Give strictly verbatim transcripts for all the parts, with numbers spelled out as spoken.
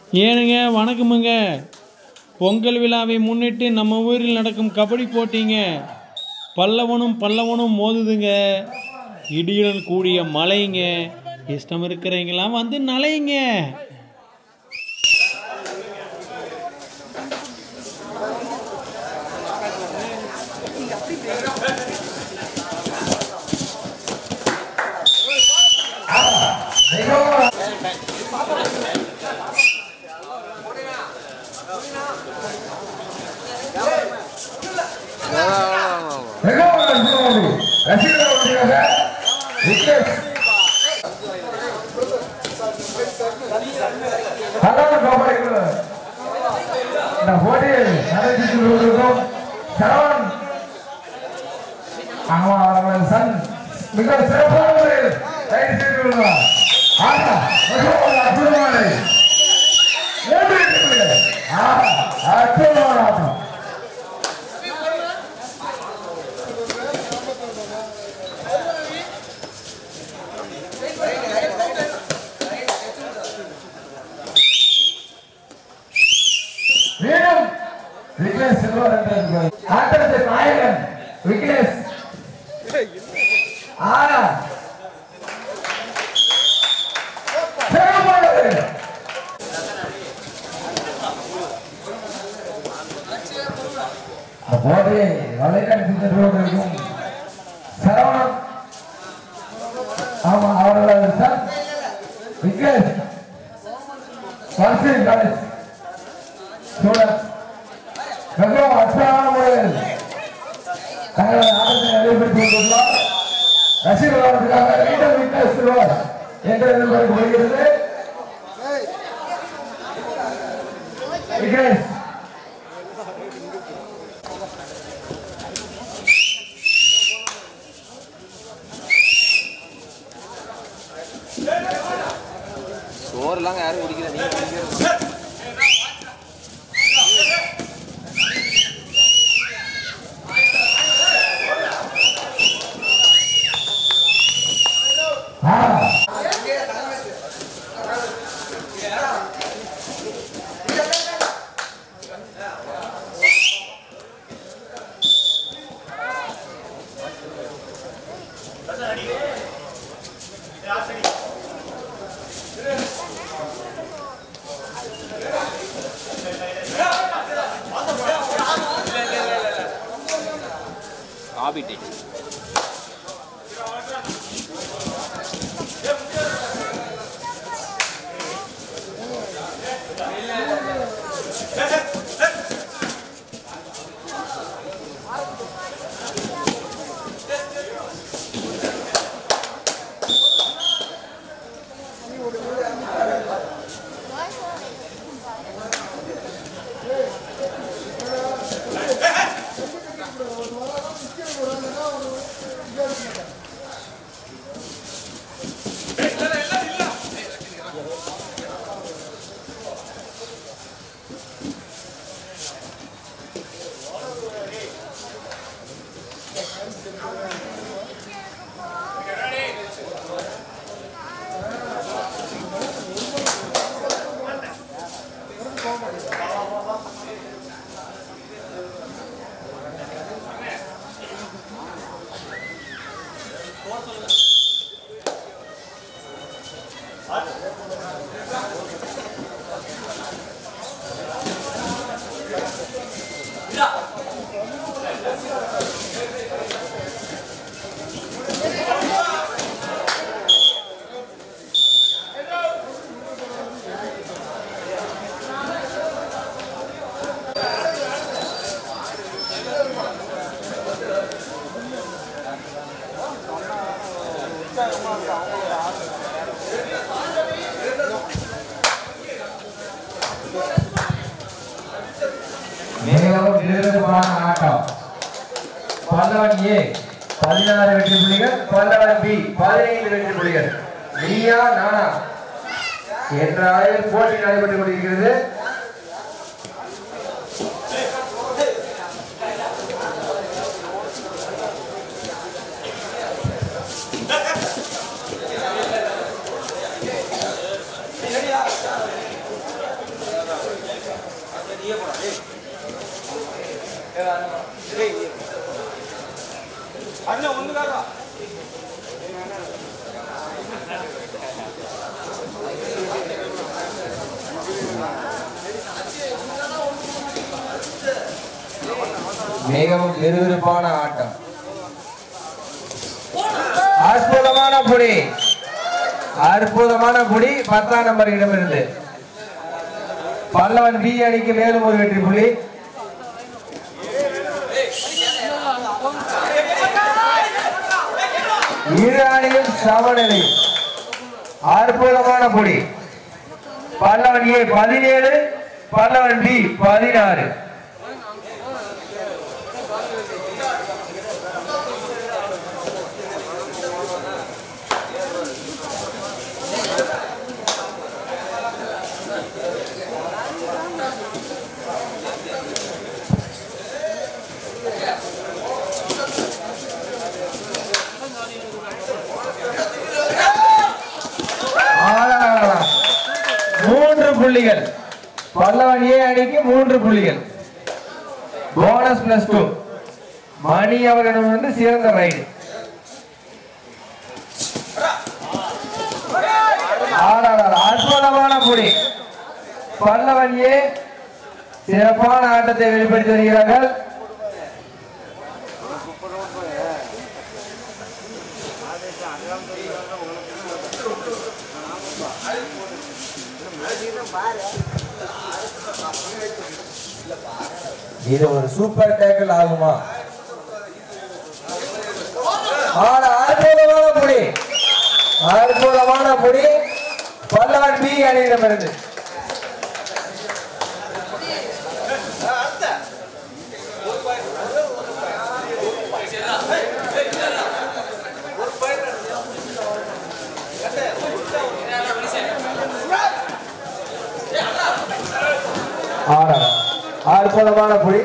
ஏனுங்க வணக்கமுங்க. பொங்கல் விழாவை முன்னிட்டு நம்ம ஊரில் நடக்கும் கபடி போட்டிங்க. பல்லவனும் பல்லவனும் மோதுதுங்க. இடியுடன் கூடிய மழைங்க. இஷ்டம் இருக்கிறவங்களாம் வந்து நலையுங்க. மிக சிறப்பான முறையில் கைது செய்துள்ளார். மீண்டும் விக்னேஷ் செல்வார் என்ற ஆட்டத்தை நாயகன் விக்னேஷ் ஆனா போதே வலைக்கடிக்கும் சரவணன் ஆமா அவர்களது sir Vignesh person college student மிகவும் அற்புதமான முறையில் தங்களது ஆட்டத்தை நிறைவேற்றி கொண்டுள்ளார். ரசிகர்களுக்காக மீண்டும் விக்னேஷ் செல்வார் என்று எதிர்பார்க்கப்படுகிறது. விக்னேஷ் சோறுலாம் யாரும் குடிக்கல, நீங்க குடிக்கிறீங்க. காபி மிகவும் விறுவிறுப்பான ஆட்டம். பல்லவன் ஏ பதினாறு வெற்றி புள்ளிகள், பல்லவன் பி பதினைந்து வெற்றி புள்ளிகள். நீயா நானா என்ற அளவில் போட்டி நடைபெற்றுக் கொண்டிருக்கிறது. மிகவும் விறுவிறுப்பான ஆட்டம். அற்புதமான புடி, அற்புதமான புடி பத்தாம் நம்பர் இடமிருந்து. பல்லவன் பி அணிக்கு மேலும் ஒரு வெற்றி புள்ளி. இரு அணியும் சமநிலை. அற்புதமான புடி. பல்லவன் ஏ பதினேழு, பல்லவன் பி பதினாறு. மூன்று புள்ளிகள் பல்லவன் ஏ அணிக்கு மூன்று புள்ளிகள். Bonus plus two. மணி அவர்களிடம் வந்து சிறந்த ரைடு. அற்புதமான புடி. பல்லவன் ஏ சிறப்பான ஆட்டத்தை வெளிப்படுத்தி வருகிறார்கள். இது ஒரு சூப்பர் டேக்கிள் ஆகுமா? அற்புதமான புடி, அற்புதமான புடி பல்லவன் பி அணியிடமிருந்து. அற்புதமான புடி.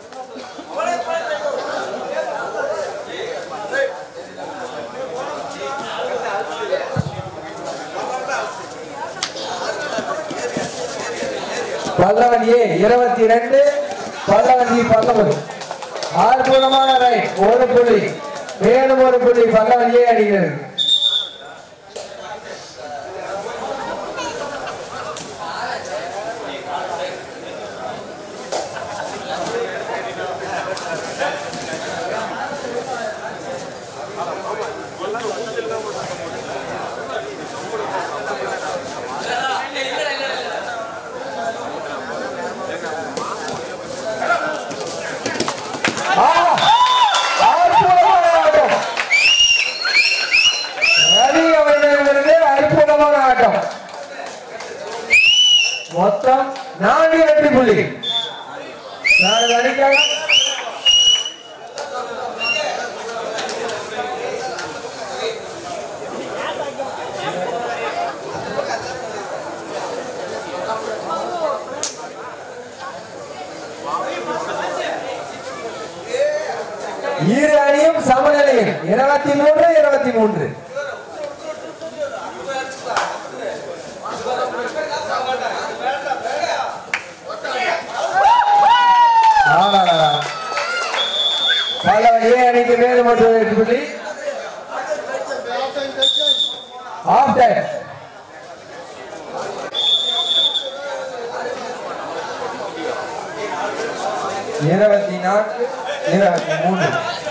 பல்லவன் ஏ இருபத்தி ரெண்டு, பல்லவன் பி பத்தொன்பது. அற்புதமான ரைட். ஒரு புள்ளி, மேலும் ஒரு புள்ளி பல்லவன் ஏ அடிக்கிறது. மொத்தம் நான்கு வெற்றி புள்ளி. நான்கு அணிக்காக இரு அணியும் சமநிலையில் இருபத்தி மூன்று இருபத்தி மூன்று. பல்லவன் ஏ அணிக்கு மேலும் ஒரு வெற்றி புள்ளி. Half time. இருபத்தி நான்கு இருபத்தி மூன்று.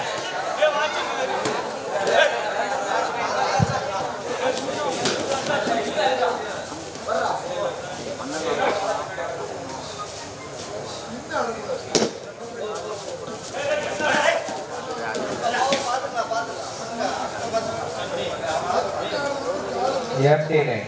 empty net.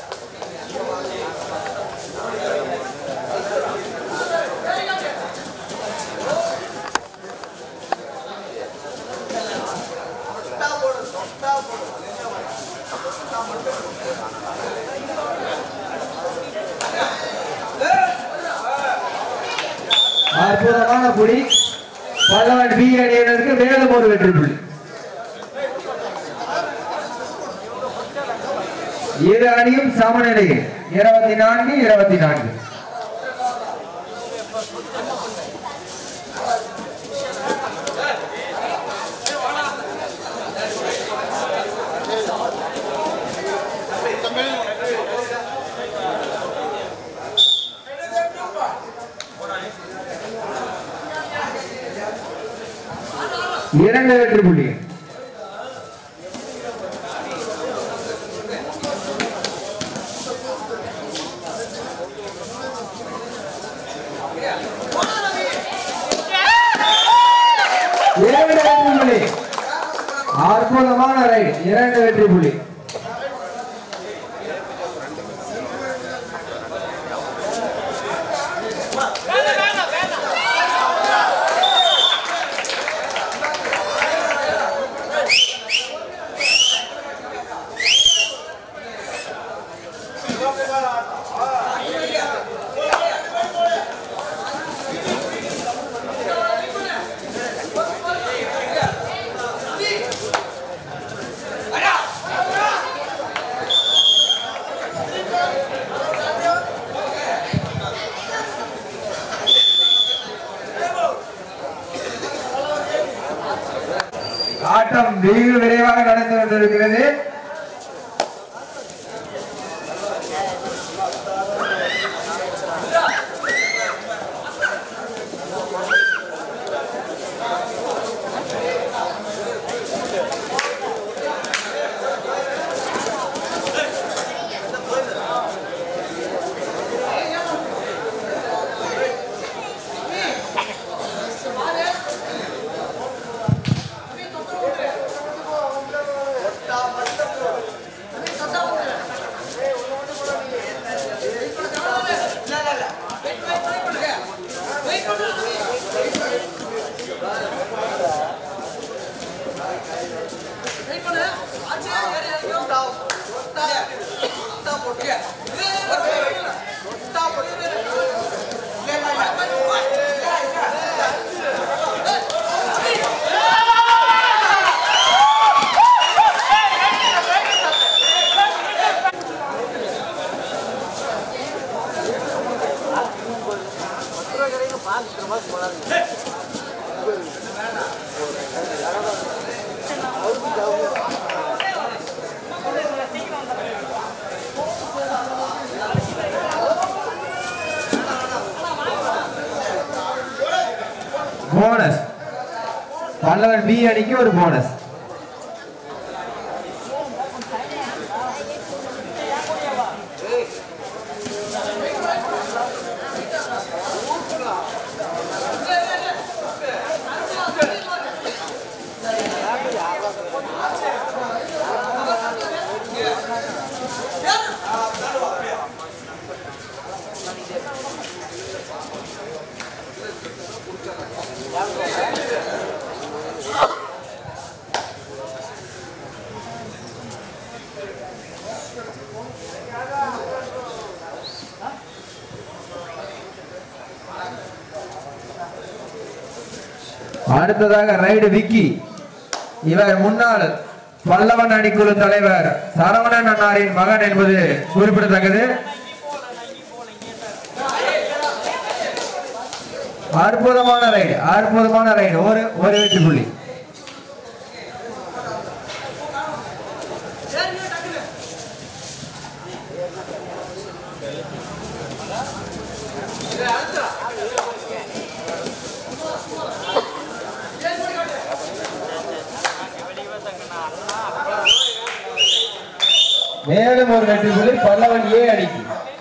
அற்புதமான புடி. பல்லவன் பி அணியினருக்கு மேலும் ஒரு வெற்றி புள்ளி. இரு அணியும் சமநிலையில் இருபத்தி நான்கு இருபத்தி நான்கு. இரண்டு வெற்றி புள்ளி. இரண்டு வெற்றி புள்ளி. அற்புதமான ரைட். இரண்டு வெற்றி புள்ளி. ஆட்டம் வெகு விரைவாக நடந்து கொண்டிருக்கிறது. போனஸ் பல்லவன் பி அணிக்கு ஒரு போனஸ். அடுத்ததாக ரைடு விக்கி. இவர் முன்னாள் பல்லவன் அணிக்குழு தலைவர் சரவணன் அண்ணாரின் மகன் என்பது குறிப்பிடத்தக்கது. அற்புதமான ரைடு, அற்புதமான ரைடு. ஒரு ஒரு வெற்றி புள்ளி. மேலும் ஒரு வெற்றி புள்ளி பல்லவன் ஏ அணிக்கு.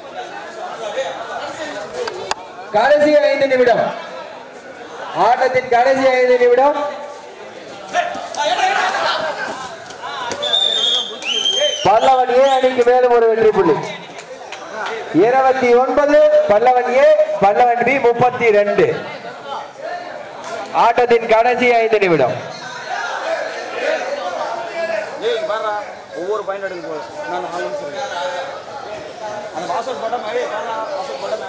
கடைசி ஐந்து நிமிடம், ஆட்டத்தின் கடைசி ஐந்து நிமிடம். பல்லவன் ஏ அணிக்கு மேலும் ஒரு வெற்றி புள்ளி. இருபத்தி ஒன்பது பல்லவன் ஏ, பல்லவன் பி முப்பத்தி ரெண்டு. ஆட்டத்தின் கடைசி ஐந்து நிமிடம். ஒவ்வொரு பாயிண்ட் எடுக்க போறேன் நான் நாலு நிமிஷம் அந்த பாஸ்வேர்ட் போட்டா மாதிரி பாஸ்வேர்ட் போட்டா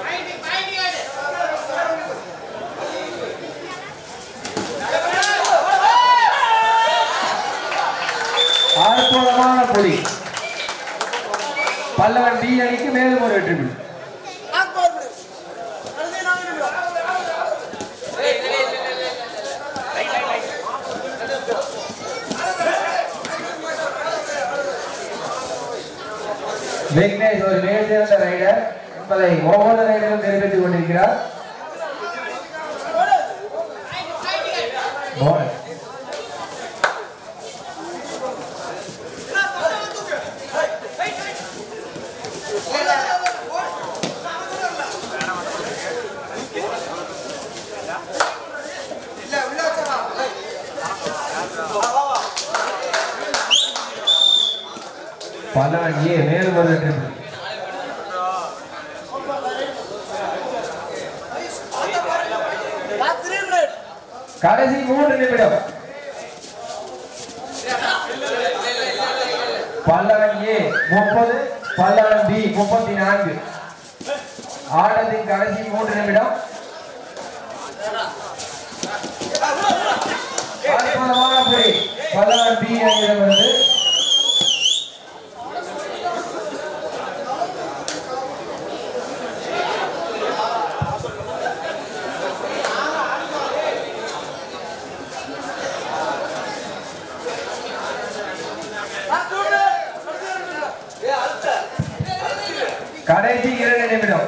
அற்புதமான புள்ளி. பல்லவன் பி அணிக்கு மேலும் ஒரு வெற்றி புள்ளி. விக்னேஷ் ஒரு மிகச்சிறந்த ரைடர் என்பதை ஒவ்வொரு ரைடரும் நிறைவேற்றிக் கொண்டிருக்கிறார். பல்லவன் ஏ மேலும் ஒரு ட்ரிபிள். கடைசி மூன்று நிமிடம். பல்லவன் ஏ முப்பது, பல்லவன் பி முப்பத்தி நான்கு. ஆட்டத்தின் கடைசி மூன்று நிமிடம். அற்புதமான புள்ளி பல்லவன் பி அணியிடம் வருது. கடைசி இரண்டு நிமிடம்.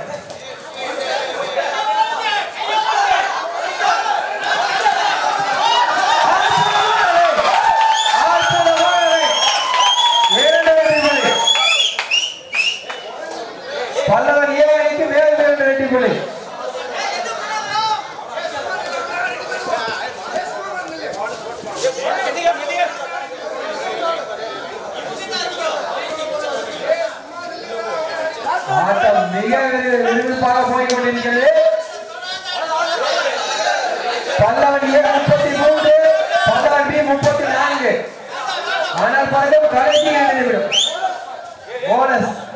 பல்லவன் ஏ அணிக்கு மேலும் இரண்டு வெற்றி புள்ளி. ஆட்டம் மிக விறுவிறுப்பாக போய் கொண்டிருக்கிறது. பல்லவன் ஏ முப்பத்தி மூன்று, பல்லவன் பி முப்பத்தி நான்கு. ஆனால் பல்லவன் கடைசி இரண்டு நிமிடம். போனஸ்